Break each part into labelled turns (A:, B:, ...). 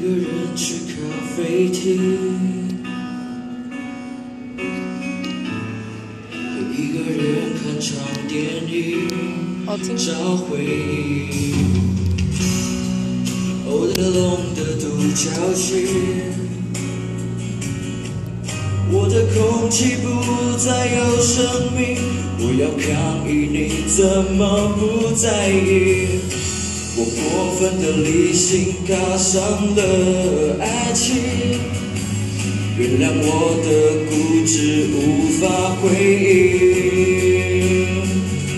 A: 个人去咖啡厅，一个人看场电影，找回忆。欧德龙的独角戏，我的空气不再有生命，我要抗议，你怎么不在意？我过分的理性嘎上了爱情，原谅我的固执无法回应。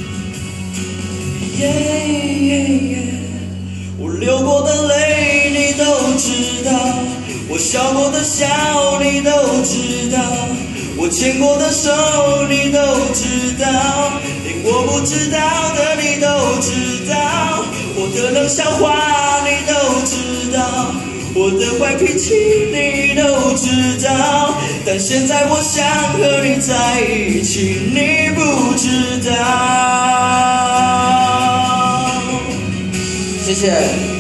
A: 我流过的泪你都知道，我笑过的笑你都知道，我牵过的手你都知道，连我不知道的你都知道，我的冷笑话你都知道，我的坏脾气你都知道，但现在我想和你在一起，你不知道。谢谢。